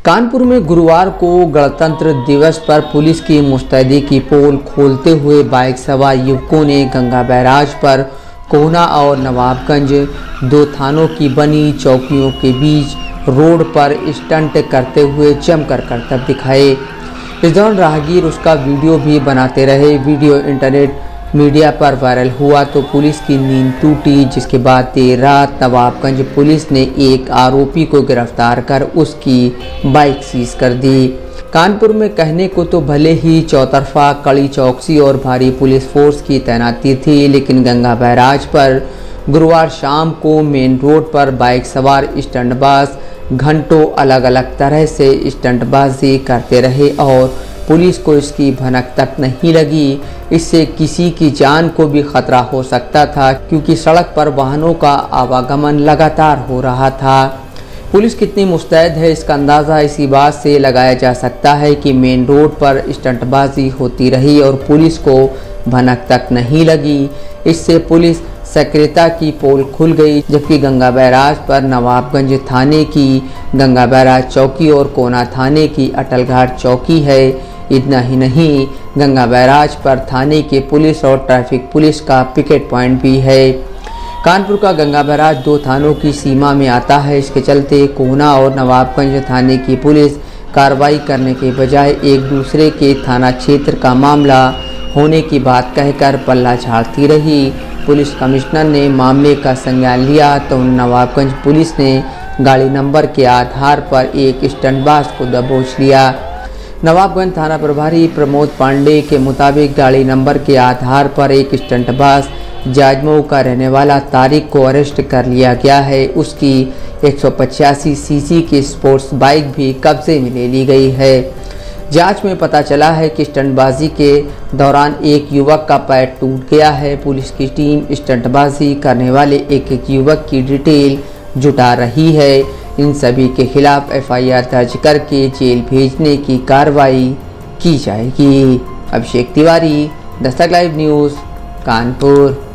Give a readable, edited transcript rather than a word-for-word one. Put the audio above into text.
कानपुर में गुरुवार को गणतंत्र दिवस पर पुलिस की मुस्तैदी की पोल खोलते हुए बाइक सवार युवकों ने गंगा बैराज पर कोहना और नवाबगंज दो थानों की बनी चौकियों के बीच रोड पर स्टंट करते हुए जमकर करतब दिखाए। इस दौरान राहगीर उसका वीडियो भी बनाते रहे। वीडियो इंटरनेट मीडिया पर वायरल हुआ तो पुलिस की नींद टूटी, जिसके बाद देर रात नवाबगंज पुलिस ने एक आरोपी को गिरफ्तार कर उसकी बाइक सीज कर दी। कानपुर में कहने को तो भले ही चौतरफा कड़ी चौकसी और भारी पुलिस फोर्स की तैनाती थी, लेकिन गंगा बैराज पर गुरुवार शाम को मेन रोड पर बाइक सवार स्टंटबाज घंटों अलग अलग तरह से स्टंटबाजी करते रहे और पुलिस को इसकी भनक तक नहीं लगी। इससे किसी की जान को भी खतरा हो सकता था, क्योंकि सड़क पर वाहनों का आवागमन लगातार हो रहा था। पुलिस कितनी मुस्तैद है, इसका अंदाज़ा इसी बात से लगाया जा सकता है कि मेन रोड पर स्टंटबाजी होती रही और पुलिस को भनक तक नहीं लगी। इससे पुलिस सक्रियता की पोल खुल गई, जबकि गंगा बैराज पर नवाबगंज थाने की गंगा बैराज चौकी और कोना थाने की अटलघाट चौकी है। इतना ही नहीं, गंगा बैराज पर थाने के पुलिस और ट्रैफिक पुलिस का पिकेट पॉइंट भी है। कानपुर का गंगा बैराज दो थानों की सीमा में आता है। इसके चलते कोहना और नवाबगंज थाने की पुलिस कार्रवाई करने के बजाय एक दूसरे के थाना क्षेत्र का मामला होने की बात कहकर पल्ला झाड़ती रही। पुलिस कमिश्नर ने मामले का संज्ञान लिया तो नवाबगंज पुलिस ने गाड़ी नंबर के आधार पर एक स्टंटबाज को दबोच लिया। नवाबगंज थाना प्रभारी प्रमोद पांडे के मुताबिक गाड़ी नंबर के आधार पर एक स्टंटबाज जाजमऊ का रहने वाला तारिक को अरेस्ट कर लिया गया है। उसकी 185 सीसी की स्पोर्ट्स बाइक भी कब्जे में ले ली गई है। जांच में पता चला है कि स्टंटबाजी के दौरान एक युवक का पैर टूट गया है। पुलिस की टीम स्टंटबाजी करने वाले एक युवक की डिटेल जुटा रही है। इन सभी के खिलाफ FIR दर्ज करके जेल भेजने की कार्रवाई की जाएगी। Abhishek Tiwari, Dastak live news, Kanpur.